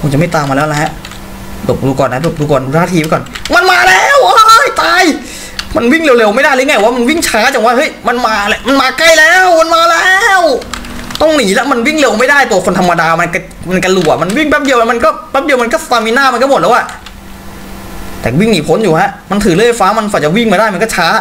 ผมจะไม่ตามมาแล้วนะฮะหลบดูก่อนนะหลบดูก่อนดูท่าทีไปก่อนมันมาแล้วตายมันวิ่งเร็วๆไม่ได้เลยไงว่ามันวิ่งช้าจังวะเฮ้ยมันมาแหละมันมาใกล้แล้วมันมาแล้วต้องหนีแล้วมันวิ่งเร็วไม่ได้ตัวคนธรรมดามันกระหลัวมันวิ่งแป๊บเดียวมันก็สตามิน่ามันก็หมดแล้วอะแต่วิ่งหนีพ้นอยู่ฮะมันถือเลื่อยฟ้ามันฝ่าจะวิ่งมาได้มันก็ช้า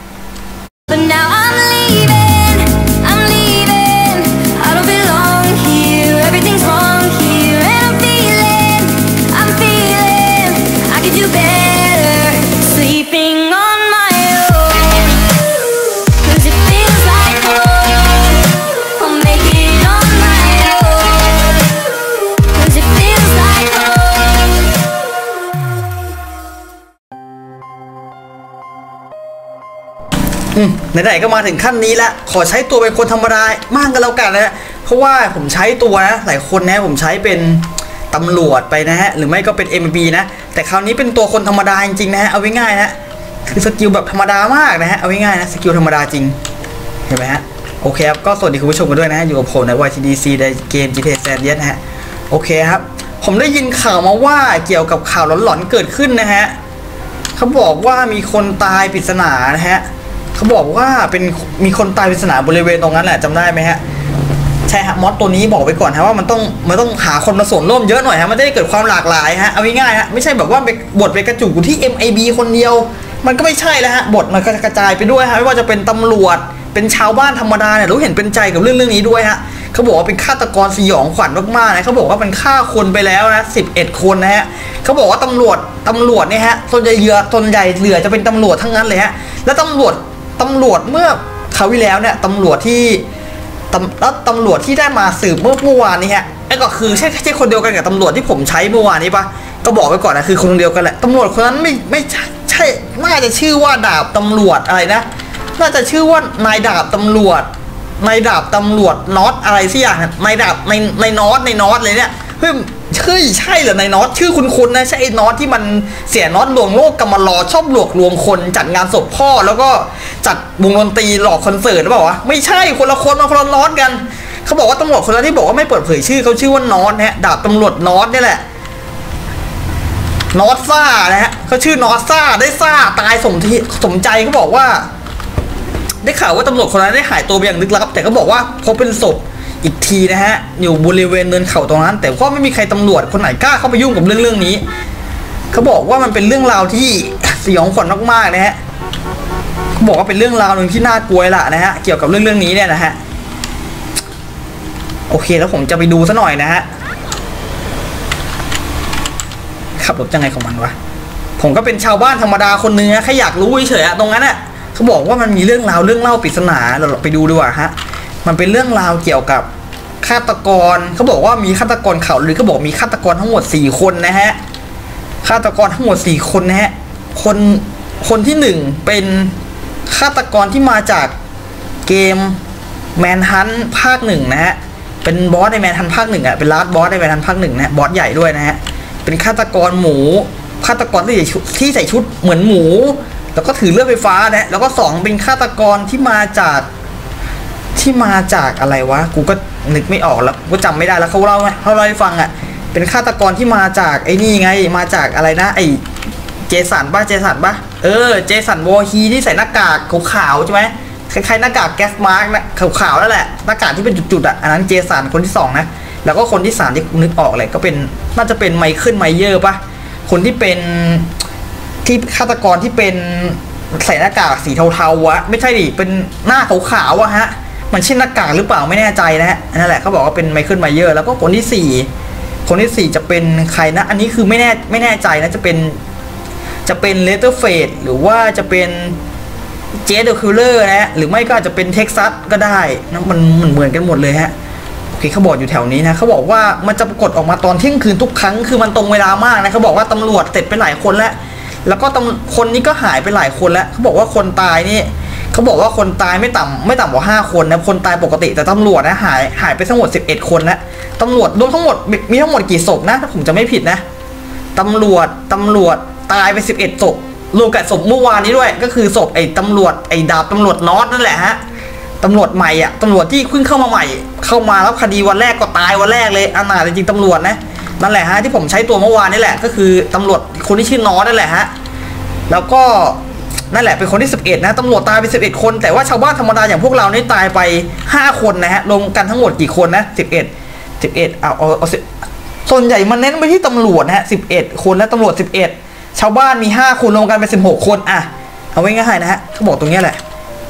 ไหนๆก็มาถึงขั้นนี้แล้วขอใช้ตัวเป็นคนธรรมดามากกันแล้วกันนะเพราะว่าผมใช้ตัวนะหลายคนนะผมใช้เป็นตำรวจไปนะฮะหรือไม่ก็เป็น MB นะแต่คราวนี้เป็นตัวคนธรรมดาจริงๆนะฮะเอาไว้ง่ายนะคือสกิลแบบธรรมดามากนะฮะเอาไว้ง่ายนะสกิลธรรมดาจริงเห็นไหมฮะโอเคครับก็สวัสดีคุณผู้ชมกันด้วยนะฮะอยู่กับผมใน YTDC ในเกม GTA San Andreas นะฮะโอเคครับผมได้ยินข่าวมาว่าเกี่ยวกับข่าวหลอนๆเกิดขึ้นนะฮะเขาบอกว่ามีคนตายปริศนานะฮะเขาบอกว่ามีคนตายปริศนาบริเวณตรงนั้นแหละจำได้ไหมฮะใช่ฮะมอสตัวนี้บอกไว้ก่อนฮะว่ามันต้องหาคนมาส่วนร่วมเยอะหน่อยฮะมันได้เกิดความหลากหลายฮะเอาง่ายๆฮะไม่ใช่แบบว่าบทไปกระจุกอยู่ที่ MIB คนเดียวมันก็ไม่ใช่แล้วฮะบทมันกระจายไปด้วยฮะไม่ว่าจะเป็นตำรวจเป็นชาวบ้านธรรมดาเนี่ยรู้เห็นเป็นใจกับเรื่องนี้ด้วยฮะเขาบอกว่าเป็นฆาตกรสยองขวัญมากๆนะเขาบอกว่าเป็นฆ่าคนไปแล้วนะ11 คนนะฮะเขาบอกว่าตำรวจเนี่ยฮะส่วนใหญ่เหลือจะเป็นตำรวจทั้งนั้นเลยฮะแล้วตำรวจเมื่อคราวที่แล้วเนี่ยตำรวจที่ได้มาสืบเมื่อวานนี้ฮะไอ้ก็คือใช่คนเดียวกันกับตำรวจที่ผมใช้เมื่อวานนี้ปะก็บอกไว้ก่อนนะคือคนเดียวกันแหละตำรวจคนนั้นไม่ใช่น่าจะชื่อว่าดาบตำรวจอะไรนะน่าจะชื่อว่านายดาบตำรวจน็อตอะไรสักอย่างนายดาบในน็อตเลยเนี่ยเฮ้ยใช่เหรอนายน็อตชื่อคุณนะใช่ไอ้น็อตที่มันเสียน็อตลวงโลกกำมารอชอบหลอกลวงคนจัดงานศพพ่อแล้วก็จัดวงดนตรีหลอกคอนเสิร์ตหรือเปล่าวะไม่ใช่คนละคนมาคนละน็อตกันเขาบอกว่าตำรวจคนนั้นที่บอกว่าไม่เปิดเผยชื่อเขาชื่อว่าน็อตฮะดาบตำรวจน็อตนี่แหละน็อตซ่านะฮะเขาชื่อน็อตซ่าได้ซ่าตายสมใจเขาบอกว่าได้ข่าวว่าตำรวจคนนั้นได้หายตัวไปอย่างลึกลับแต่เขาบอกว่าเขาเป็นศพอีกทีนะฮะอยู่บริเวณเนินเขาตรงนั้นแต่ก็ไม่มีใครตำรวจคนไหนกล้าเข้าไปยุ่งกับเรื่องนี้เขาบอกว่ามันเป็นเรื่องราวที่สยองขวัญมากๆนะฮะเขาบอกว่าเป็นเรื่องราวหนึ่งที่น่ากลัวละนะฮะเกี่ยวกับเรื่องนี้เนี่ยนะฮะโอเคแล้วผมจะไปดูซะหน่อยนะฮะขับรถยังไงของมันวะผมก็เป็นชาวบ้านธรรมดาคนนึงนะแค่อยากรู้เฉยๆตรงนั้นน่ะเขาบอกว่ามันมีเรื่องเล่าปริศนาเราไปดูดีกว่าฮะมันเป็นเรื่องราวเกี่ยวกับฆาตกรเขาบอกว่ามีฆาตกรข่าวหรือเขาบอกมีฆาตกรทั้งหมด4 คนนะฮะฆาตกรทั้งหมด4 คนนะฮะคนที่1เป็นฆาตกรที่มาจากเกมแมนฮันต์ภาค1นะฮะเป็นบอสในแมนฮันต์ภาค1อ่ะเป็นลาสบอสในแมนฮันต์ภาค1นะบอสใหญ่ด้วยนะฮะเป็นฆาตกรหมูฆาตกรที่ใส่ชุดเหมือนหมูแล้วก็ถือเลื่อยไฟฟ้านะแล้วก็2เป็นฆาตกรที่มาจากอะไรวะกูก็นึกไม่ออกแล้วกูจำไม่ได้แล้วเขาเล่าให้ฟังอ่ะเป็นฆาตกรที่มาจากไอ้นี่ไงมาจากอะไรนะไอ้เจสันป่ะเจสันวอร์ฮีที่ใส่หน้ากากขาวๆใช่ไหมคล้ายๆหน้ากากแก๊สมาร์กนะขาวๆนั่นแหละหน้ากากที่เป็นจุดๆอ่ะอันนั้นเจสันคนที่2นะแล้วก็คนที่3ที่นึกออกเลยก็เป็นน่าจะเป็นไมเคิลไมเยอร์ป่ะคนที่เป็นที่ฆาตกรที่เป็นใส่หน้ากากสีเทาๆวะไม่ใช่ดิเป็นหน้าขาวๆอะฮะมันใช่หน้ากากหรือเปล่าไม่แน่ใจนะฮะนั่นแหละเขาบอกว่าเป็นไมเคิลไมเยอร์แล้วก็คนที่4จะเป็นใครนะอันนี้คือไม่แน่ใจนะจะเป็นเลเตอร์เฟดหรือว่าจะเป็นเจสเดอะคิลเลอร์นะหรือไม่ก็อาจจะเป็นเท็กซัสก็ได้นะมันเหมือนกันหมดเลยฮะโอเคเขาบอกอยู่แถวนี้นะเขาบอกว่ามันจะปรากฏออกมาตอนเที่ยงคืนทุกครั้งคือมันตรงเวลามากนะเขาบอกว่าตำรวจเสร็จไปหลายคนแล้วก็คนนี้ก็หายไปหลายคนแล้วเขาบอกว่าคนตายนี่เขาบอกว่าคนตายไม่ต่ำกว่า5 คนนะคนตายปกติแต่ตำรวจนะหายไปทั้งหมด11 คนนะตำรวจรวมทั้งหมดมีทั้งหมดกี่ศพนะถ้าผมจะไม่ผิดนะตำรวจตายไป11 ศพรวมกับศพเมื่อวานนี้ด้วยก็คือศพไอ้ตำรวจไอ้ดาบตำรวจน็อตนั่นแหละฮะตำรวจใหม่อ่ะตำรวจที่เพิ่งเข้ามาใหม่เข้ามาแล้วคดีวันแรกก็ตายวันแรกเลยอนาถจริงตำรวจนะนั่นแหละฮะที่ผมใช้ตัวเมื่อวานนี่แหละก็คือตำรวจคนที่ชื่อนอนั่นแหละฮะแล้วก็นั่นแหละเป็นคนที่11นะตำรวจตายไป11คนแต่ว่าชาวบ้านธรรมดาอย่างพวกเรานี่ตายไป5คนนะฮะรวมกันทั้งหมดกี่คนนะ11เอาส่วนใหญ่มันเน้นไปที่ตำรวจนะฮะ11คนและตำรวจ11ชาวบ้านมี5คนรวมกันเป็น16คนอ่ะเอาไว้ง่ายๆนะฮะเขาบอกตรงนี้แหละ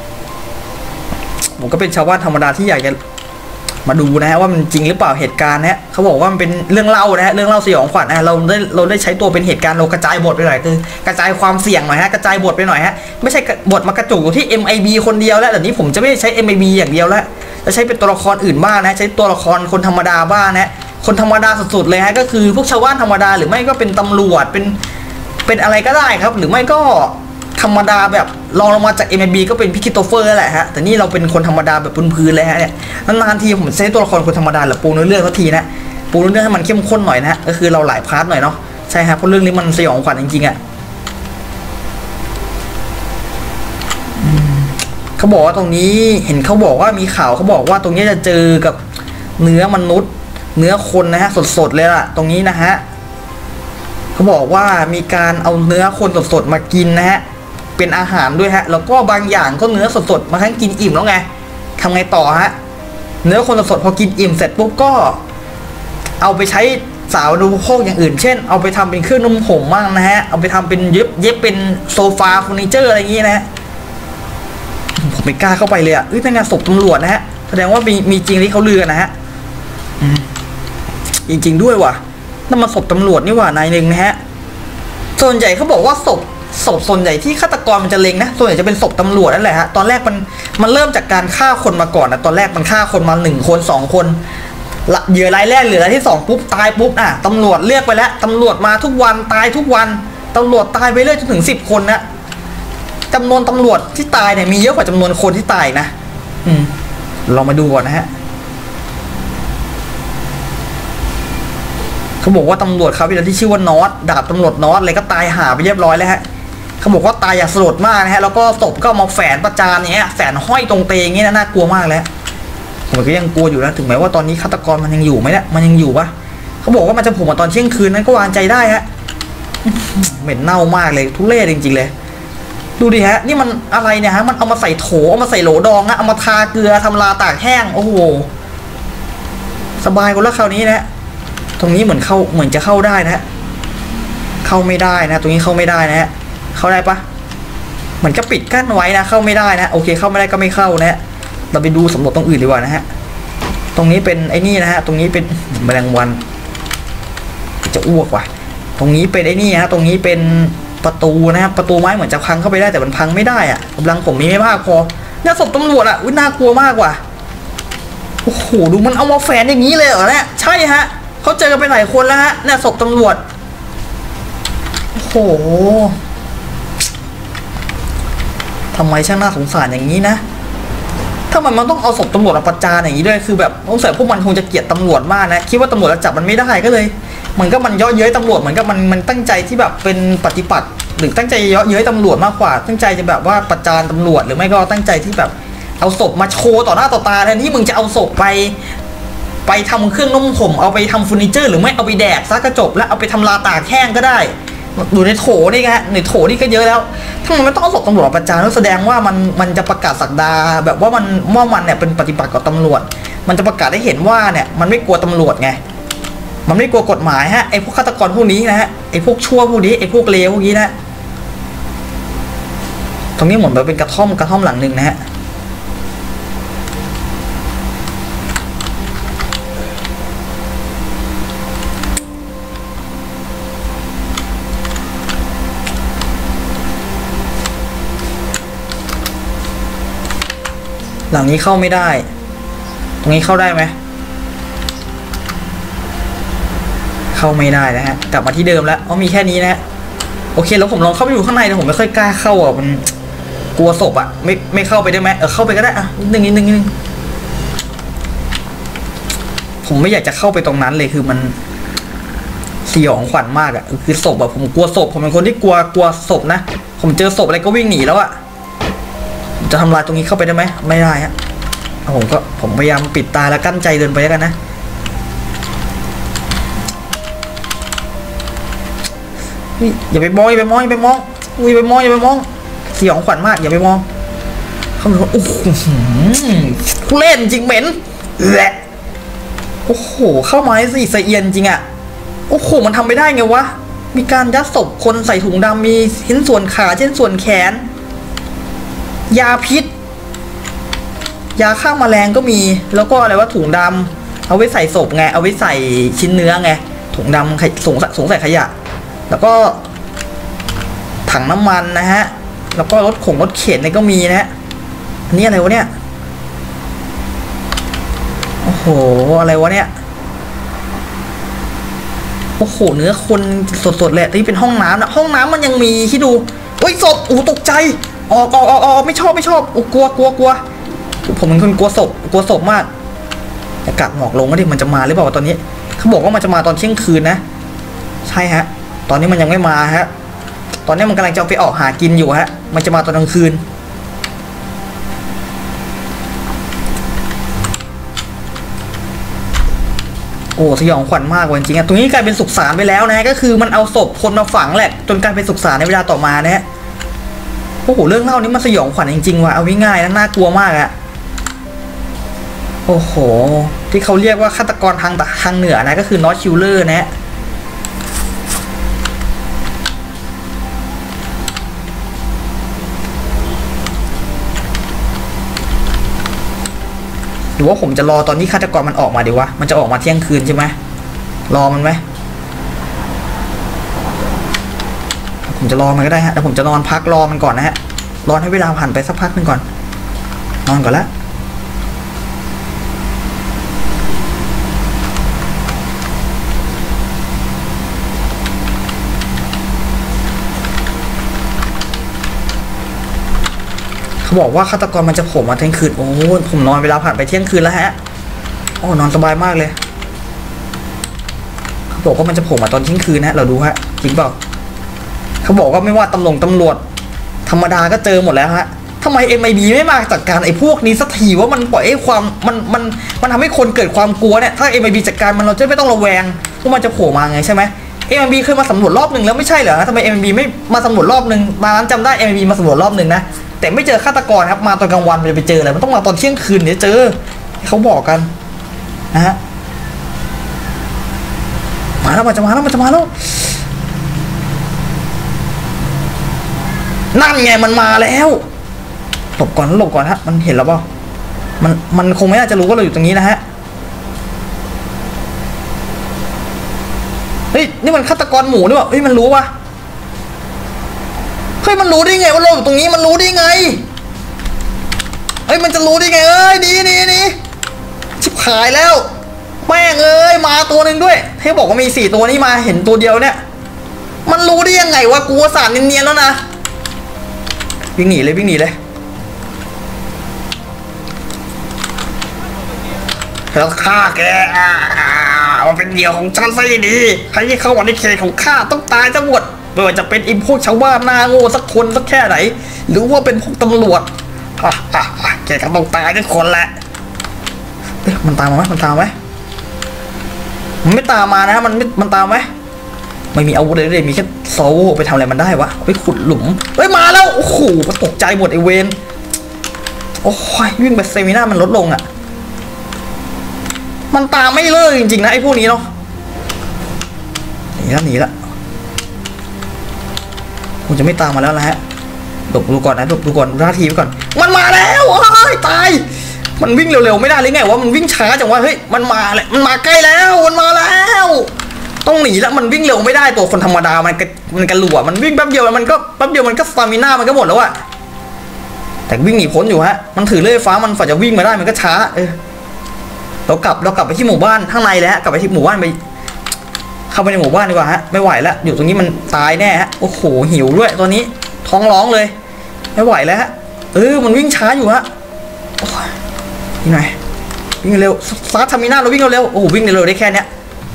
ผมก็เป็นชาวบ้านธรรมดาที่อยากจะมาดูนะฮะว่ามันจริงหรือเปล่าเหตุการณ์นะเขาบอกว่ามันเป็นเรื่องเล่านะฮะเรื่องเล่าสยองขวัญนะเราได้ใช้ตัวเป็นเหตุการณ์เรากระจายบทไปหน่อยคือกระจายความเสี่ยงหน่อยฮะกระจายบทไปหน่อยฮะไม่ใช่บทมากระจุกอยู่ที่ MIB คนเดียวแล้วแต่นี้ผมจะไม่ใช้ MIB อย่างเดียวแล้วจะใช้เป็นตัวละครอื่นบ้างนะใช้ตัวละครคนธรรมดาบ้างนะคนธรรมดาสุดๆเลยฮะก็คือพวกชาวบ้านธรรมดาหรือไม่ก็เป็นตำรวจเป็นอะไรก็ได้ครับหรือไม่ก็ธรรมดาแบบลองลงมาจาก MIB ก็เป็นพี่คริสโตเฟอร์แหละฮะแต่นี่เราเป็นคนธรรมดาแบบพื้นๆเลยฮะเนี่ยนานๆทีผมใช้ตัวละครคนธรรมดาหรือปูเนื้อเรื่องสักทีนะปูเนื้อเรื่องให้มันเข้มข้นหน่อยนะก็คือเราหลายพาร์ทหน่อยเนาะใช่ฮะเพราะเรื่องนี้มันสยองขวัญจริงๆอ่ะเขาบอกว่าตรงนี้เห็นเขาบอกว่ามีข่าวเขาบอกว่าตรงนี้จะเจอกับเนื้อมนุษย์เนื้อคนนะฮะสดๆเลยล่ะตรงนี้นะฮะเขาบอกว่ามีการเอาเนื้อคนสดๆมากินนะฮะเป็นอาหารด้วยฮะแล้วก็บางอย่างก็เนื้อสดๆมาทั้งกินอิ่มแล้วไงทำไงต่อฮะเนื้อคนสดๆพอกินอิ่มเสร็จปุ๊บก็เอาไปใช้สาวดูโภคอย่างอื่นเช่นเอาไปทำเป็นเครื่องนุ่มผมบ้างนะฮะเอาไปทำเป็นเย็บเป็นโซฟาเฟอร์นิเจอร์อะไรอย่างงี้นะฮะผมไม่กล้าเข้าไปเลยอ่ะเป็นงานศพตำรวจนะฮะแสดงว่ามีจริงที่เขาลือนะฮะจริงๆด้วยว่ะนั่นมาศพตำรวจนี่ว่านายหนึ่งนะฮะส่วนใหญ่เขาบอกว่าศพส่วนใหญ่ที่ฆาตกรมันจะเล็งนะส่วนใหญ่จะเป็นศพตำรวจนั่นแหละฮะตอนแรกมันเริ่มจากการฆ่าคนมาก่อนนะตอนแรกมันฆ่าคนมา1 คน2 คนเหยื่อรายแรกเหลือรายที่2ปุ๊บตายปุ๊บตำรวจเรียกไปแล้วตำรวจมาทุกวันตายทุกวันตำรวจตายไปเรื่อยจนถึง10 คนนะจำนวนตำรวจที่ตายเนี่ยมีเยอะกว่าจำนวนคนที่ตายนะลองมาดูก่อนนะฮะเขาบอกว่าตำรวจเขาเป็นที่ชื่อว่านอตดาบตำรวจนอตเลยก็ตายหาไปเรียบร้อยแล้วฮะเขาบอกว่าตายอย่างสลดมากนะฮะแล้วก็ศพก็มาแฝนประจานเนี้ยแฝนห้อยตรงเตงเงี้ยน่ากลัวมากแล้วผมก็ยังกลัวอยู่นะถึงแม้ว่าตอนนี้ฆาตกรมันยังอยู่ไหมเนี่ยมันยังอยู่ปะเขาบอกว่ามันจะโผล่มาตอนเที่ยงคืนนั้นก็วางใจได้ฮะเหม็นเน่ามากเลยทุเรศจริงๆเลยดูดิฮะนี่มันอะไรเนี่ยฮะมันเอามาใส่โถเอามาใส่โหลดองนะเอามาทาเกลือทำลาตากแห้งโอ้โหสบายกว่าแล้วคราวนี้นะตรงนี้เหมือนจะเข้าได้นะฮะเข้าไม่ได้นะตรงนี้เข้าไม่ได้นะฮะเข้าได้ปะเหมือนจะปิดกั้นไว้นะเข้าไม่ได้นะโอเคเข้าไม่ได้ก็ไม่เข้านะฮะเราไปดูสำรวจตรงอื่นดีกว่านะฮะตรงนี้เป็นไอ้นี่นะฮะตรงนี้เป็นแมลงวันจะอ้วกว่ะตรงนี้เป็นไอ้นี่ฮะตรงนี้เป็นประตูนะครับประตูไม้เหมือนจะพังเข้าไปได้แต่มันพังไม่ได้อ่ะกำลังผมมีไม่มากพอเนี่ยศพตำรวจอ่ะน่ากลัวมากว่ะโอ้โหดูมันเอามาแฝนอย่างนี้เลยเหรอเนี่ยใช่ฮะเขาเจอกันไปหลายคนแล้วฮะเนี่ยศพตำรวจโอ้โหทำไมช่างน่าสงสารอย่างนี้นะถ้ามันต้องเอาศพตำรวจมาประจานอย่างนี้ด้วยคือแบบสงสัยพวกมันคงจะเกลียดตำรวจมากนะคิดว่าตำรวจจะจับมันไม่ได้ก็เลยมันเยาะเย้ยตำรวจเหมือนกับมันตั้งใจที่แบบเป็นปฏิปัติหรือตั้งใจเยาะเย้ยตำรวจมากกว่าตั้งใจจะแบบว่าประจานตำรวจหรือไม่ก็ตั้งใจที่แบบเอาศพมาโชว์ต่อหน้าต่อตาแทนที่มึงจะเอาศพไปทำเครื่องนุ่มผมเอาไปทำเฟอร์นิเจอร์หรือไม่เอาไปแดกซะก็จบแล้วเอาไปทำลาตากแห้งก็ได้อยู่ในโถนี่ฮะในโถนี่ก็เยอะแล้วถ้ามันไม่ต้องเอาศพตำรวจประจานแสดงว่ามันจะประกาศศักดาแบบว่ามันเนี่ยเป็นปฏิปักษ์กับตำรวจมันจะประกาศให้เห็นว่าเนี่ยมันไม่กลัวตำรวจไงมันไม่กลัวกฎหมายฮะไอ้พวกฆาตกรพวกนี้นะฮะไอ้พวกชั่วพวกนี้ไอ้พวกเลวพวกนี้นะตรงนี้เหมือนแบบเป็นกระท่อมหลังหนึ่งนะฮะหลังนี้เข้าไม่ได้ตรงนี้เข้าได้ไหมเข้าไม่ได้นะฮะกลับมาที่เดิมแล้วมีแค่นี้นะฮะโอเคแล้วผมลองเข้าไปดูข้างในแต่ผมไม่ค่อยกล้าเข้าอ่ะมันกลัวศพอ่ะไม่เข้าไปได้ไหมเข้าไปก็ได้อ่ะนิดนึงผมไม่อยากจะเข้าไปตรงนั้นเลยคือมันสยองขวัญมากอ่ะคือศพอ่ะผมกลัวศพผมเป็นคนที่กลัวศพนะผมเจอศพอะไรก็วิ่งหนีแล้วอ่ะจะทำลายตรงนี้เข้าไปได้ไหมไม่ได้ฮะผมพยายามปิดตาแล้วกั้นใจเดินไปแล้วกันนะอย่าไปมองอย่าไปมองอย่าไปมองอย่าไปมองอย่าไปมองสยองขวัญมากอย่าไปมองเขาบอกโอ้โหเล่นจริงเหม็นแหละโอ้โหเข้ามาสิสะเอียนจริงอะโอ้โหมันทำไม่ได้ไงวะมีการยัดศพคนใส่ถุงดำมีชิ้นส่วนขาเช่นส่วนแขนยาพิษยาฆ่าแมลงก็มีแล้วก็อะไรว่าถุงดำเอาไว้ใส่ศพไงเอาไว้ใส่ชิ้นเนื้อไงถุงดำสงใส่ขยะแล้วก็ถังน้ำมันนะฮะแล้วก็รถเข็นนี่ก็มีนะฮะอันนี้อะไรวะเนี่ยโอ้โหอะไรวะเนี่ยโอ้โหเนื้อคนสดๆเลยที่เป็นห้องน้ำนะห้องน้ำมันยังมีที่ดูโอ้ยศพโอ้ตกใจออกไม่ชอบโอ้กลัวผมเป็นคนกลัวศพมากอากาศหมอกลงก็ดิมันจะมาหรือเปล่าตอนนี้เขาบอกว่ามันจะมาตอนเที่ยงคืนนะใช่ฮะตอนนี้มันยังไม่มาฮะตอนนี้มันกำลังจะไปออกหากินอยู่ฮะมันจะมาตอนกลางคืนโอ้สยองขวัญมากจริงๆตรงนี้กลายเป็นสุสานไปแล้วนะก็คือมันเอาศพคนมาฝังแหละจนกลายเป็นสุสานในเวลาต่อมานะฮะโอ้โหเรื่องเล่านี้มันสยองขวัญจริงๆว่ะเอาง่ายๆนะน่ากลัวมากอะโอ้โหที่เขาเรียกว่าฆาตกรทางเหนือนะก็คือนอตคิลเลอร์นะหรือว่าผมจะรอตอนที่ฆาตกรมันออกมาดีวะมันจะออกมาเที่ยงคืนใช่ไหมรอมันไหมผมจะรอมันก็ได้ฮะแต่ผมจะนอนพักรอมันก่อนนะฮะรอให้เวลาผ่านไปสักพักนึงก่อนนอนก่อนละเขาบอกว่าฆาตกรมันจะโผล่มาเที่ยงคืนโอ้ผมนอนเวลาผ่านไปเที่ยงคืนแล้วฮะโอ้นอนสบายมากเลยเขาบอกว่ามันจะโผล่มาตอนเที่ยงคืนนะเราดูฮะจริงเปล่าเขาบอกว่าไม่ว่าตำรวจธรรมดาก็เจอหมดแล้วฮะทำไม MIB ไม่มาจัดการไอ้พวกนี้สักทีว่ามันปล่อยให้ความมันทำให้คนเกิดความกลัวเนี่ยถ้า MIB จัดการมันเราจะไม่ต้องระแวงว่ามันจะโผล่มาไงใช่ไหม MIB เคยมาสำรวจรอบหนึ่งแล้วไม่ใช่เหรอทำไม MIB ไม่มาสำรวจรอบหนึ่งมานั้นจำได้ MIB มาสำรวจรอบหนึ่งนะแต่ไม่เจอฆาตกรครับมาตอนกลางวันไปเจออะไรมันต้องมาตอนเที่ยงคืนเนี่ยเจอเขาบอกกันนะฮะมาแล้วมันจะมาแล้วนั่นไงมันมาแล้วหลบก่อนฮะมันเห็นแล้วเปล่ามันคงไม่น่าจะรู้ว่าเราอยู่ตรงนี้นะฮะเฮ้ยนี่มันฆาตกรหมูนี่วะเฮ้ยมันรู้วะเฮ้ยมันรู้ได้ไงว่าเราอยู่ตรงนี้มันรู้ได้ไงเฮ้ยมันจะรู้ได้ไงเอ้ยดีชิบหายแล้วแม่งเอ้ยมาตัวหนึ่งด้วยให้บอกว่ามี4ตัวนี่มาเห็นตัวเดียวเนี่ยมันรู้ได้ยังไงวะกูสารเนียนๆแล้วนะวิ่งหนีเลยแล้วฆ่าแกมันเป็นเหยื่อของฉันซะดีใครที่เข้ามาในเขตของข้าต้องตายทั้งหมดไม่ว่าจะเป็นอิมพวกชาวบ้านหน้าโง่สักคนสักแค่ไหนหรือว่าเป็นพวกตำรวจแกก็ต้องตายทุกคนแหละมันตามมาไหมมันไม่ตามมานะมันตามไหมไม่มีอาวุธเลยมีแค่โซ่ไปทำอะไรมันได้วะไปขุดหลุมเฮ้ยมาแล้วโอ้โหตกใจหมดไอเวนโอ้ยวิ่งไปเซมิน่ามันลดลงอ่ะมันตามไม่เลิกจริงๆนะไอ้พวกนี้เนาะหนีละผมจะไม่ตามมาแล้วนะฮะหลบดูก่อนดูท่าทีไปก่อนมันมาแล้วตายมันวิ่งเร็วๆไม่ได้เลยไงวะมันวิ่งช้าจังวะเฮ้ยมันมาใกล้แล้วมันมาแล้วต้องหนีแล้วมันวิ่งเร็วไม่ได้ตัวคนธรรมดามันกระหลัวมันวิ่งแป๊บเดียวมันก็สตามิน่ามันก็หมดแล้วอะแต่วิ่งหนีพ้นอยู่ฮะมันถือเลื่อยฟ้ามันฝ่าจะวิ่งมาได้มันก็ช้าเรากลับไปที่หมู่บ้านข้างในแล้วกลับไปที่หมู่บ้านไปเข้าไปในหมู่บ้านดีกว่าฮะไม่ไหวแล้วอยู่ตรงนี้มันตายแน่ฮะโอ้โหหิวด้วยตัวนี้ท้องร้องเลยไม่ไหวแล้วฮะมันวิ่งช้าอยู่ฮะนี่หน่อยวิ่งเร็วซาร์ทามิน่าเราวิ่งเร็วโอ้โหวิ่งเร็วได้แค่เนี้ย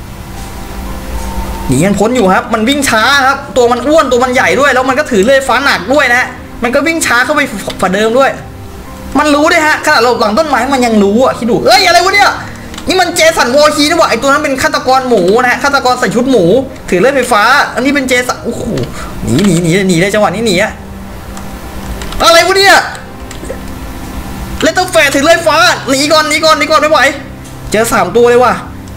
หนีมันพ้นอยู่ครับมันวิ่งช้าครับตัวมันอ้วนตัวมันใหญ่ด้วยแล้วมันก็ถือเลื่อยฟ้าหนักด้วยนะมันก็วิ่งช้าเข้าไปฝ่าเดิมด้วยมันรู้ด้วยฮะขนาดเราหลังต้นไม้มันยังรู้อ่ะคิดดูอะไรวะเนี่ยนี่มันเจสันวอร์ฮีนะวะไอตัวนั้นเป็นฆาตกรหมูนะฆาตกรใส่ชุดหมูถือเลื่อยไฟฟ้าอันนี้เป็นเจสันโอ้โหหนีเลยจังหวะนี้หนีอะอะไรวะเนี่ยเลตเตอร์แฟร์ถือเลื่อยฟ้าหนีก่อนไม่ไหวเจอ3ตัวเลยว่ะ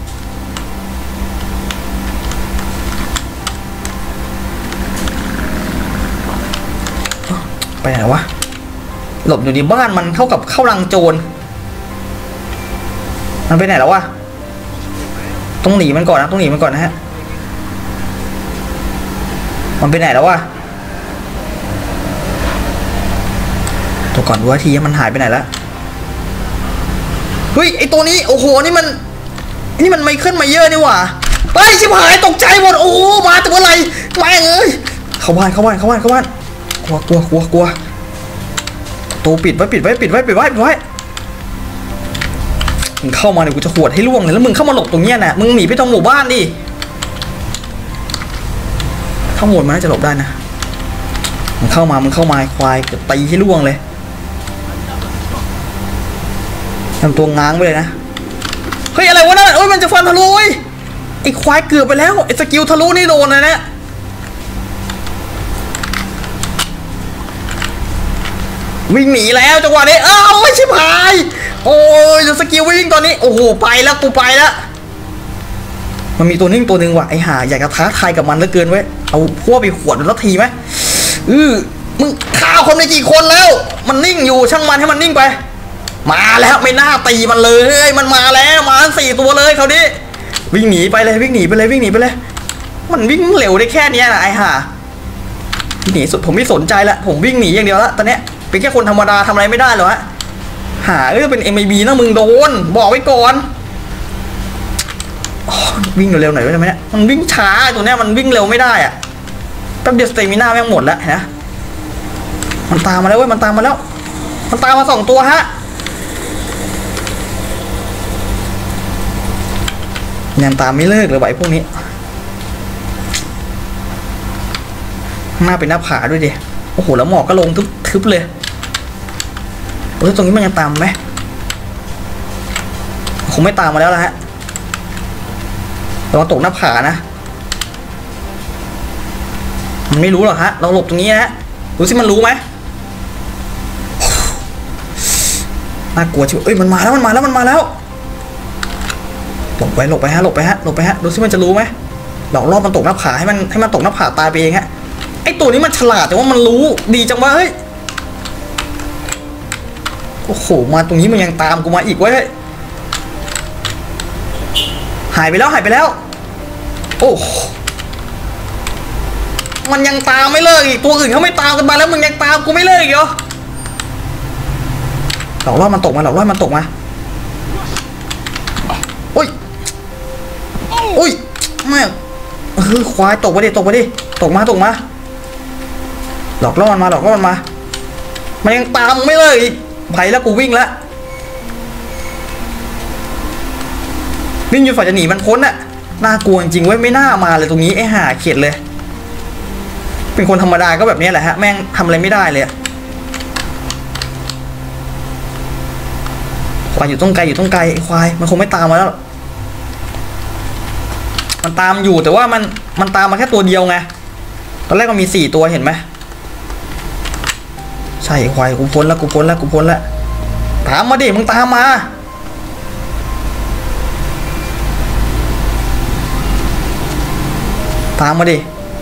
ไปไหนวะหลบอยู่ในบ้านมันเท่ากับเข้ารังโจรมันไปไหนแล้ววะต้องหนีมันก่อนนะฮะมันไปไหนแล้ววะตัวก่อนดูทีมันหายไปไหนแล้วเฮ้ยไอตัวนี้โอ้โหนี่มันไมเคิลไมเยอร์นี่หว่าไปชิบหายตกใจหมดโอ้มาแต่เมื่อไหร่แม่งเอ้ยเข้าบ้านกลัวตัวปิดไว้มึงเข้ามาเดี๋ยวกูจะขวดให้ล่วงเลยแล้วมึงเข้ามาหลบตรงเนี้ยนะมึงหนีไปตรงหมู่บ้านดิเข้าหมดมันน่าจะหลบได้นะมึงเข้ามาควายจะตีให้ล่วงเลยทำตัวง้างไปเลยนะเฮ้ยอะไรวะนั่นโอ้ยมันจะฟันทะลุไอ้ควายเกือบไปแล้วไอ้สกิลทะลุนี่โดนเลยนะวิ่งหนีแล้วจังหวะนี้อ้าวไม่ใช่พายโอ้ยสกิลวิ่งตอนนี้โอ้โหไปแล้วกูไปแล้วมันมีตัวนิ่งตัวหนึ่งว่ะไอ้ห่าอยากจะท้าทายกับมันเหลือเกินเว้ยเอาพวกไปขวดแล้วทีไหมมึงฆ่าคนไปกี่คนแล้วมันนิ่งอยู่ช่างมันให้มันนิ่งไปมาแล้วไม่น่าตีมันเลยมันมาแล้วมา4 ตัวเลยเขาดิวิ่งหนีไปเลยมันวิ่งเร็วได้แค่นี้นะไอ้ห่าหนีสุดผมไม่สนใจละผมวิ่งหนีอย่างเดียวละตอนเนี้ยเป็นแค่คนธรรมดาทำอะไรไม่ได้หรอฮะหาเป็น MIB นะมึงโดนบอกไว้ก่อนวิ่งเร็วๆหน่อยได้ไหมเนี่ยมันวิ่งช้าตัวเนี้ยมันวิ่งเร็วไม่ได้อะแป๊บเดียวสเตมิน่าแม่งหมดแล้วนะมันตามมาแล้วมันตามมา2 ตัวฮะยังตามไม่เลิกเลยไอ้พวกนี้หน้าเป็นหน้าผาด้วยดิโอ้โหแล้วหมอกก็ลงทึบเลยตรงนี้มันยังตามไหมคงไม่ตามมาแล้วละฮะเราตกหน้าผานะมันไม่รู้หรอกฮะเราหลบตรงนี้นะดูสิมันรู้ไหมน่ากลัวชิวมันมาแล้วหลบไปฮะดูสิมันจะรู้ไหมหลอกล่อมันตกหน้าผาให้มันตกหน้าผาตายไปเองฮะไอตัวนี้มันฉลาดแต่ว่ามันรู้ดีจังวะเฮ้ยโอ้โหมาตรงนี้มันยังตามกูมาอีกเว้ยหายไปแล้วโอ้มันยังตามไม่เลิกอีกตัวอื่นเขาไม่ตามกันมาแล้วมึงยังตามกูไม่เลิกอีกเหรอหลอกล่อมันตกมาโอ้ยแม่ควายตกมาดิตกมาหลอกล่อมันมามันยังตามไม่เลิกอีกไปแล้วกูวิ่งแล้ววิ่งอยู่ฝ่ายจะหนีมันพ้นน่ะน่ากลัวจริงเว้ยไม่น่ามาเลยตรงนี้ไอ้ห่าเข็ดเลยเป็นคนธรรมดาก็แบบนี้แหละฮะแม่งทำอะไรไม่ได้เลยควายอยู่ต้องไกลไอ้ควายมันคงไม่ตามมาแล้วมันตามอยู่แต่ว่ามันตามมาแค่ตัวเดียวไงตอนแรกมันมี4 ตัวเห็นไหมใช่ควายกูพ้นแล้วตามมาดิมึงตามมาดิ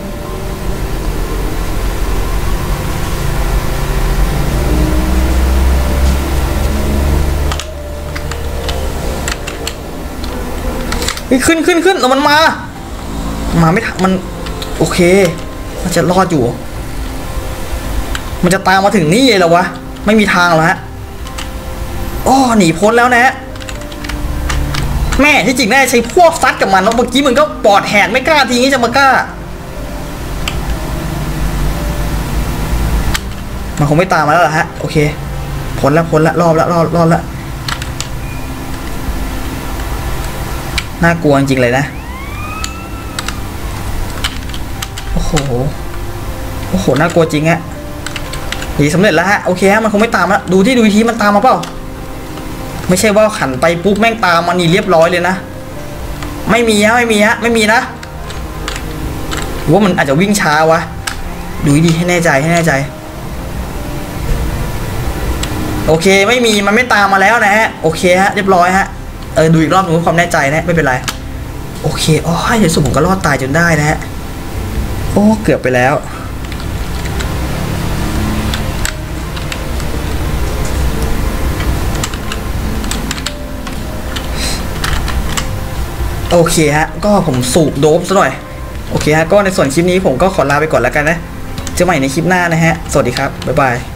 ขึ้นแล้วมันมาไม่ทันมันโอเคมันจะรอดอยู่มันจะตามมาถึงนี่เลยเหรอวะไม่มีทางหรอฮะอ้อหนีพ้นแล้วนะแม่ที่จริงน่าจะใช้พวกซัดกับมันเมื่อกี้มึงก็ปอดแหกไม่กล้าทีนี้จะมากล้ามันคงไม่ตามมาแล้วเหรอฮะโอเคพ้นแล้วรอบแล้วน่ากลัวจริงเลยนะโอ้โหน่ากลัวจริงฮะดีสำเร็จแล้วฮะโอเคฮะมันคงไม่ตามแล้วดูทีมันตามมาเปล่าไม่ใช่ว่าขันไปปุ๊บแม่งตามมานี่เรียบร้อยเลยนะไม่มีฮะไม่มีฮะไม่มีนะว่ามันอาจจะวิ่งช้าวะดูดีให้แน่ใจให้แน่ใจโอเคไม่มีมันไม่ตามมาแล้วนะฮะโอเคฮะเรียบร้อยฮะดูอีกรอบหนึ่งเพื่อความแน่ใจนะไม่เป็นไรโอเคอ๋อในสุดผมก็รอดตายจนได้นะฮะโอ้เกือบไปแล้วโอเคฮะก็ผมสูบโดปซะหน่อยโอเคฮะก็ในส่วนคลิปนี้ผมก็ขอลาไปก่อนแล้วกันนะเจอใหม่ในคลิปหน้านะฮะสวัสดีครับบ๊ายบาย